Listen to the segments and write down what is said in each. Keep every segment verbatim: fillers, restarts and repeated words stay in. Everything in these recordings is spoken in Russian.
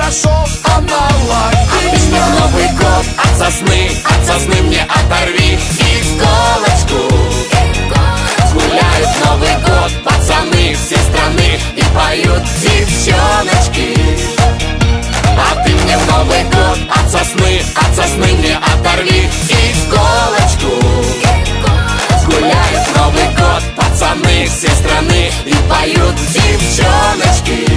пошел аналог. А ты мне в Новый год от сосны, от сосны мне оторви иголочку. Гуляют Новый год пацаны всей страны и поют девчоночки. А ты мне в Новый год от сосны, от сосны мне оторви иголочку. Гуляют Новый год пацаны всей страны и поют девчоночки.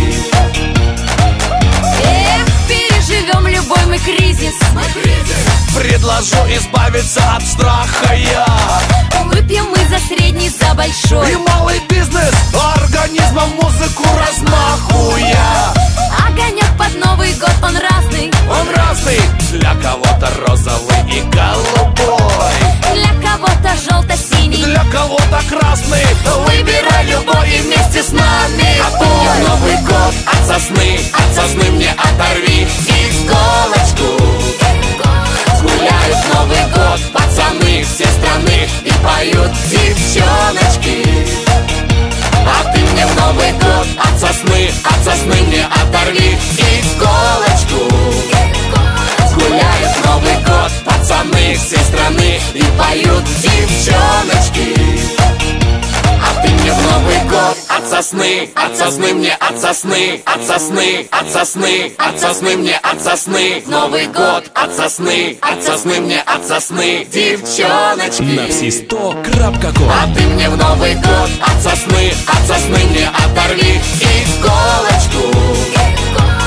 Эх, переживем любой мы кризис. Предложу избавиться от страха я. Выпьем мы за средний, за большой. И малый бизнес организмом музыку размахуя. Огонек под Новый год, он разный. Он разный, для кого-то розовый и голубой, Для кого-то желто-синий, для кого-то красный. Выбирай любой и вместе с нами. А ты мне в Новый год от сосны, от сосны мне оторви иголочку. Гуляют Новый год пацаны всей страны и поют девчоночки. А ты мне в Новый год от сосны, от сосны мне оторви иголочку. Гуляют Новый год пацаны всей страны и поют девчоночки. А ты мне в Новый год от сосны, от сосны мне от сосны, от сосны, от сосны, от сосны мне от сосны. В Новый год от сосны, от сосны мне от сосны девчоночки. На все сто крапка ком. А ты мне в Новый год от сосны, от сосны мне оторви иголочку.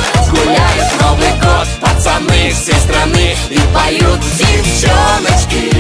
Гуляют Новый год пацаны всей страны и поют девчоночки.